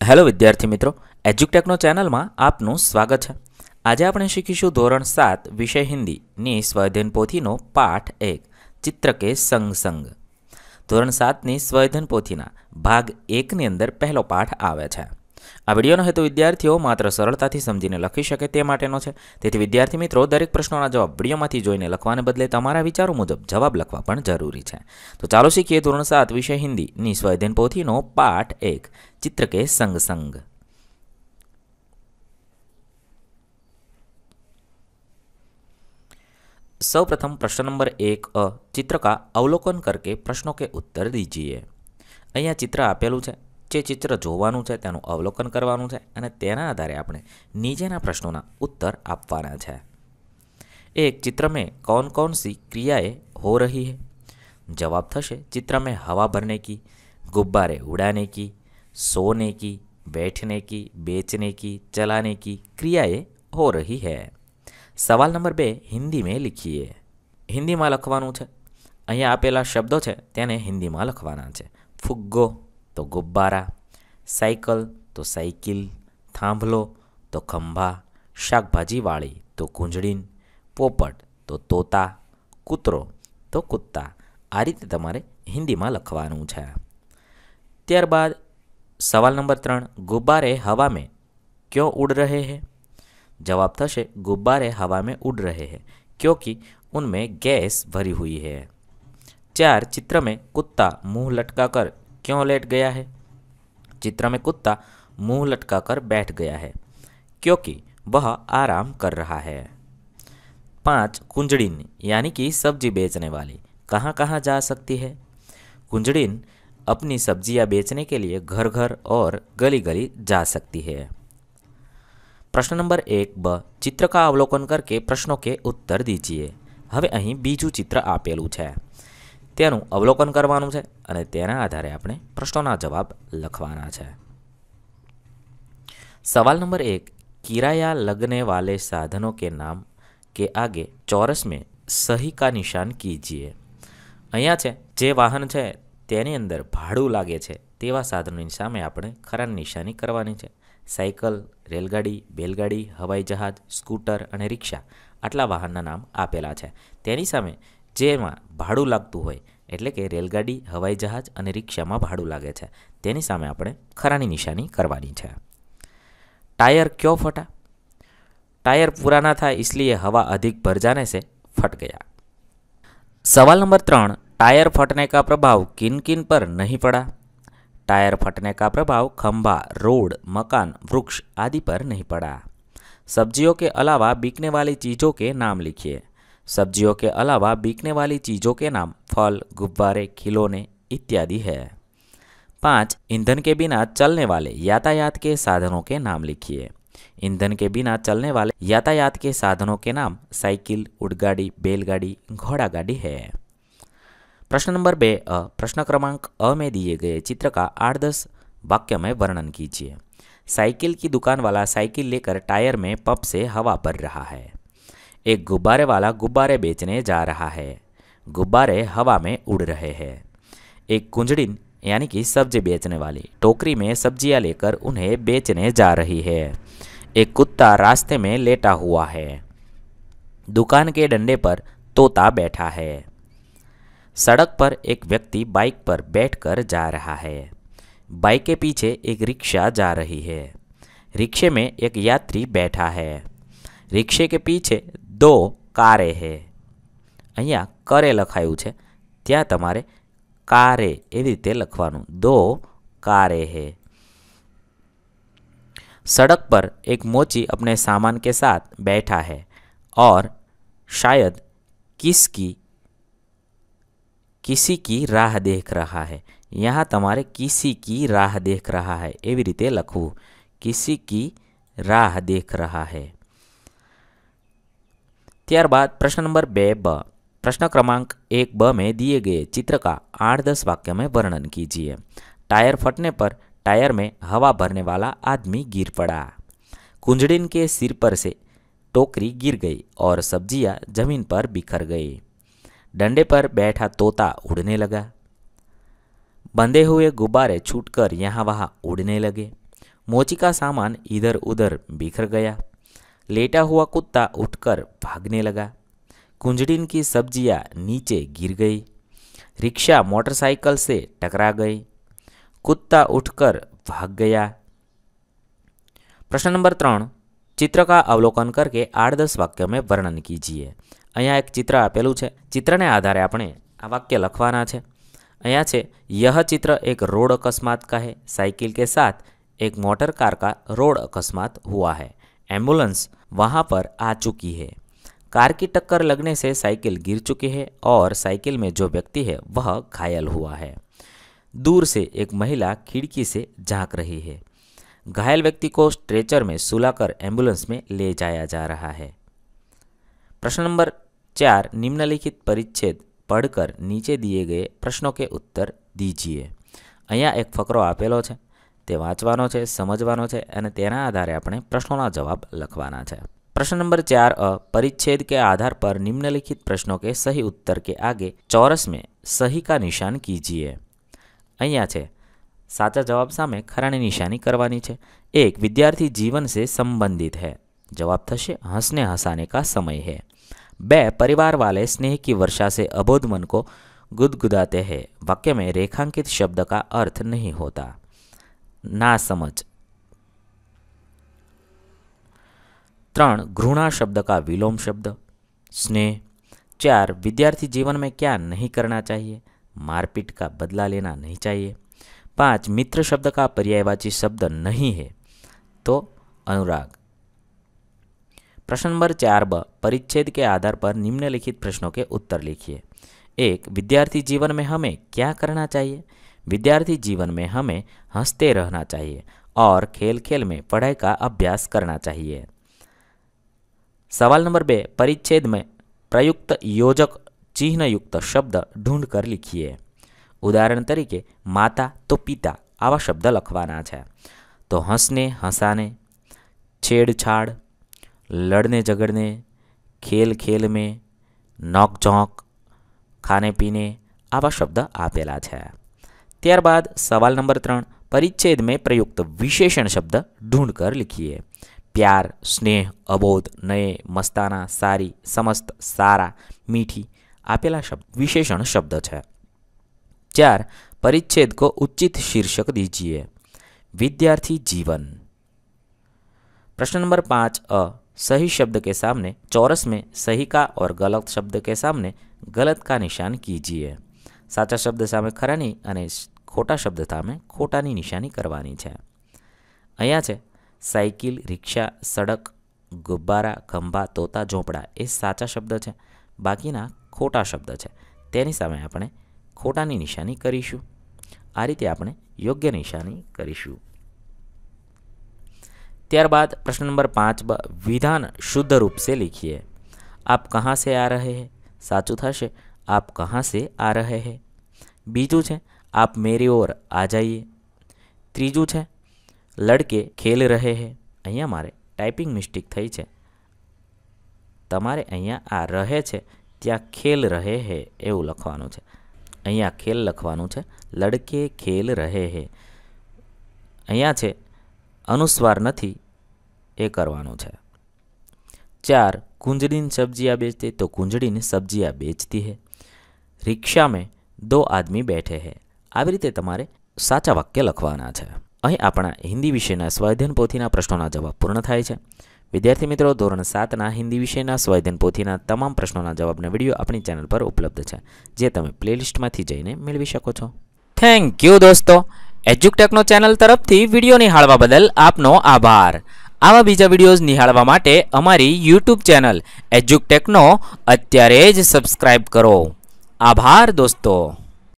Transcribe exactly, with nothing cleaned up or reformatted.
Hello विद्यार्थी मित्रों, एज्युटेकनो channel में आपનું स्वागत है। आज આપણે શીખીશું ધોરણ સાત વિષય હિન્દી ની સ્વાધ્યાયન પોથીનો પાઠ એક ચિત્ર કે સંગ સંગ। ધોરણ સાત ની સ્વાધ્યાયન પોથીના ભાગ એક ની અંદર પહેલો પાઠ આવે છે। આ વિડિયોનો હેતુ વિદ્યાર્થીઓ માત્ર સરળતાથી સમજીને લખી શકે તે માટેનો છે। તેથી વિદ્યાર્થી મિત્રો દરેક પ્રશ્નોના જવાબ વિડિયોમાંથી જોઈને લખવાને બદલે તમારા વિચારો મુજબ જવાબ લખવા પણ જરૂરી છે। તો ચાલો શીખીએ ધોરણ સાત વિષય હિન્દી ની સ્વાધ્યાયન પોથીનો પાઠ એક चित्र के संग संग। सर्वप्रथम प्रश्न नंबर एक अ चित्र का अवलोकन करके प्रश्नों के उत्तर दीजिए। अहींया चित्र आपेलू है, जे चित्र जोवानुं छे तेनुं अवलोकन करवानुं छे अने तेना आधारे आपणे नीचेना प्रश्नोना उत्तर आपवाना छे। एक चित्र में कौन कौन सी क्रियाएं हो रही है? जवाब थशे चित्र में हवा भरने की, गुब्बारे उड़ाने की, सोने की, बैठने की, बेचने की, चलाने की क्रियाएं हो रही है। सवाल नंबर बे हिंदी में लिखिए। हिंदी में लखवानुं छे। अहींया आपेला शब्दों छे तेने हिंदी में लखवाना छे। फुग्गो तो गुब्बारा, साइकल तो साइकिल, थांभलो तो खंभा, शाकभाजी वाળી तो कूंजड़ीन, पोपट तो तोता, कूतरो तो कुत्ता। आ रीते तमारे हिंदी में लखवानुं छे। त्यारबाद सवाल नंबर त्रण, गुब्बारे हवा में क्यों उड़ रहे हैं? जवाब थशे गुब्बारे हवा में उड़ रहे हैं क्योंकि उनमें गैस भरी हुई है। चार, चित्र में कुत्ता मुंह लटकाकर क्यों लेट गया है? चित्र में कुत्ता मुंह लटकाकर बैठ गया है क्योंकि वह आराम कर रहा है। पाँच, कुंजड़ीन यानी कि सब्जी बेचने वाली कहाँ कहाँ जा सकती है? कुंजड़ीन अपनी सब्जियां बेचने के लिए घर घर और गली गली जा सकती है। प्रश्न नंबर एक ब, चित्र का अवलोकन करके प्रश्नों के उत्तर दीजिए। हवे अहीं बीजू चित्र आपेलू छे, तेनुं अवलोकन करवानुं छे अने तेना आधारे आपणे प्रश्नोना जवाब लखवाना छे। सवाल नंबर एक, किराया लगने वाले साधनों के नाम के आगे चौरस में सही का निशान कीजिए। अहींया छे जे वाहन छे तेनी अंदर भाड़ू लागे छे तेवा साधनोनी सामे आपणे खरानी निशानी करवानी छे। साइकल, रेलगाड़ी, बेलगाड़ी, हवाई जहाज, स्कूटर अने रिक्शा आटला वाहनना नाम आपेला छे। तेनी सामे जेमां भाड़ू लागतुं होय एटले के रेलगाड़ी, हवाई जहाज अने रिक्शामां भाड़ू लागे छे तेनी सामे आपणे खरानी निशानी करवानी छे। टायर क्यों फटा? टायर पूरा ना था इसलिए हवा अधिक भर जाने से फट गया। सवाल नंबर त्रण, टायर फटने का प्रभाव किन किन पर नहीं पड़ा? टायर फटने का प्रभाव खंभा, रोड, मकान, वृक्ष आदि पर नहीं पड़ा। सब्जियों के अलावा बिकने वाली चीज़ों के नाम लिखिए। सब्जियों के अलावा बिकने वाली चीज़ों के नाम फल, गुब्बारे, खिलौने इत्यादि है। पाँच, ईंधन के बिना चलने वाले यातायात के साधनों के नाम लिखिए। ईंधन के बिना चलने वाले यातायात के साधनों के नाम साइकिल, उड़गाड़ी, बैलगाड़ी, घोड़ा गाड़ी है। प्रश्न नंबर बे अ, प्रश्न क्रमांक अ में दिए गए चित्र का आठ दस वाक्य में वर्णन कीजिए। साइकिल की दुकान वाला साइकिल लेकर टायर में पंप से हवा भर रहा है। एक गुब्बारे वाला गुब्बारे बेचने जा रहा है। गुब्बारे हवा में उड़ रहे हैं। एक कुंजड़ीन यानी कि सब्जी बेचने वाली टोकरी में सब्जियां लेकर उन्हें बेचने जा रही है। एक कुत्ता रास्ते में लेटा हुआ है। दुकान के डंडे पर तोता बैठा है। सड़क पर एक व्यक्ति बाइक पर बैठकर जा रहा है। बाइक के पीछे एक रिक्शा जा रही है। रिक्शे में एक यात्री बैठा है। रिक्शे के पीछे दो कारें है। अहींया करे लखायुं छे त्यां तमारे कारे एवी रीते लखवानुं। दो कारें है। सड़क पर एक मोची अपने सामान के साथ बैठा है और शायद किसकी किसी की राह देख रहा है। यहाँ तमारे किसी की राह देख रहा है एवी रीते लखवू। किसी की राह देख रहा है। त्यारबाद प्रश्न नंबर बे ब, प्रश्न क्रमांक एक ब में दिए गए चित्र का आठ दस वाक्य में वर्णन कीजिए। टायर फटने पर टायर में हवा भरने वाला आदमी गिर पड़ा। कुंजड़ीन के सिर पर से टोकरी गिर गई और सब्जियां जमीन पर बिखर गई। डंडे पर बैठा तोता उड़ने लगा। बंधे हुए गुब्बारे छूटकर यहाँ वहाँ उड़ने लगे। मोची का सामान इधर उधर बिखर गया। लेटा हुआ कुत्ता उठकर भागने लगा। कुंजड़िन की सब्जियां नीचे गिर गई। रिक्शा मोटरसाइकिल से टकरा गई। कुत्ता उठकर भाग गया। प्रश्न नंबर त्रण, चित्र का अवलोकन करके आठ दस वाक्य में वर्णन कीजिए। अहींया एक चित्र आपेलू है। चित्र ने आधारे आपणे आ वाक्य लखवाना है। अहींया छे, यह चित्र एक रोड अकस्मात का है। साइकिल के साथ एक मोटर कार का रोड अकस्मात हुआ है। एम्बुलेंस वहां पर आ चुकी है। कार की टक्कर लगने से साइकिल गिर चुकी है और साइकिल में जो व्यक्ति है वह घायल हुआ है। दूर से एक महिला खिड़की से झांक रही है। घायल व्यक्ति को स्ट्रेचर में सुलाकर एम्बुलेंस में ले जाया जा रहा है। प्रश्न नंबर चार, निम्नलिखित परिच्छेद पढ़कर नीचे दिए गए प्रश्नों के उत्तर दीजिए। अहींया एक फकरो आपेलो है, ते वांचवानो छे, समझवानो छे अने तेना आधारे आपणे प्रश्नोना जवाब लखवाना छे। प्रश्न नंबर चार अ, परिच्छेद के आधार पर निम्नलिखित प्रश्नों के सही उत्तर के आगे चौरस में सही का निशान कीजिए। अहींया छे, साचा जवाब सामे खरानी निशानी करवानी छे। एक, विद्यार्थी जीवन से संबंधित है। जवाब थशे हंसने हंसाने का समय है। बे, परिवार वाले स्नेह की वर्षा से अबोध मन को गुदगुदाते हैं। वाक्य में रेखांकित शब्द का अर्थ नहीं होता। ना समझ। त्रण, घृणा शब्द का विलोम शब्द स्नेह। चार, विद्यार्थी जीवन में क्या नहीं करना चाहिए? मारपीट का बदला लेना नहीं चाहिए। पाँच, मित्र शब्द का पर्यायवाची शब्द नहीं है तो अनुराग। प्रश्न नंबर चार ब, परिच्छेद के आधार पर निम्नलिखित प्रश्नों के उत्तर लिखिए। एक, विद्यार्थी जीवन में हमें क्या करना चाहिए? विद्यार्थी जीवन में हमें हंसते रहना चाहिए और खेल खेल में पढ़ाई का अभ्यास करना चाहिए। सवाल नंबर बे, परिच्छेद में प्रयुक्त योजक चिन्ह युक्त शब्द ढूंढ कर लिखिए। उदाहरण तरीके माता तो पिता आवा शब्द लखवाना है। तो हंसने हंसाने, छेड़छाड़, लड़ने झगड़ने, खेल खेल में, नोक झोंक, खाने पीने आवा शब्द आपेला है। त्यारबाद सवाल नंबर त्रण, परिच्छेद में प्रयुक्त विशेषण शब्द ढूंढ कर लिखिए। प्यार, स्नेह, अबोध, नए, मस्ताना, सारी, समस्त, सारा, मीठी आपेला शब्द विशेषण शब्द है। चार, परिच्छेद को उचित शीर्षक दीजिए। विद्यार्थी जीवन। प्रश्न नंबर पाँच अ, सही शब्द के सामने चौरस में सही का और गलत शब्द के सामने गलत का निशान कीजिए। साचा शब्द सामे खरानी अने खोटा शब्द सामे खोटानी निशानी करवानी है। अहींया छे साइकिल, रिक्शा, सड़क, गुब्बारा, खंभा, तोता, झोंपड़ा ए साचा शब्द है। बाकीना खोटा शब्द है। तेनी सामे आपणे खोटानी निशानी करीशुं। आ रीते आपणे योग्य निशानी करीशुं। त्यारबाद प्रश्न नंबर पाँच ब, विधान शुद्ध रूप से लिखिए। आप कहाँ से आ रहे हैं? साचुं थशे आप कहाँ से आ रहे हैं। बीजू है आप मेरी ओर आ जाइए। त्रीजू है लड़के खेल रहे हैं। अहींया मारे टाइपिंग मिस्टेक थई छे। तमारे अहींया आ रहे छे त्यां खेल रहे हैं एवुं लखवानुं छे। अहींया खेल लखवानुं छे, लड़के खेल रहे हैं। अहींया छे अनुस्वार नहीं ए करवानुं छे। चार, कुंजड़ीन सब्जियां बेचती तो कुंजड़ीन सब्जियां बेचती है। रिक्शा में दो आदमी बैठे हैं। આવી રીતે તમારે સાચા વાક્ય લખવાના છે। અહીં આપણા હિન્દી વિષયના સ્વાધ્યાયન પોથીના પ્રશ્નોના જવાબ પૂર્ણ થાય છે। વિદ્યાર્થી મિત્રો, ધોરણ સાતના હિન્દી વિષયના સ્વાધ્યાયન પોથીના તમામ પ્રશ્નોના જવાબના વિડીયો આપણી ચેનલ પર ઉપલબ્ધ છે, જે તમે પ્લેલિસ્ટમાંથી જઈને મેળવી શકો છો। થેન્ક યુ દોસ્તો। એજ્યુકટેકનો ચેનલ તરફથી વિડીયો નિહાળવા બદલ આપનો આભાર। આવા બીજા વિડીયોઝ નિહાળવા માટે અમારી યુટ્યુબ ચેનલ એજ્યુકટેકનો અત્યારે જ સબસ્ક્રાઇબ કરો। આભાર દોસ્તો।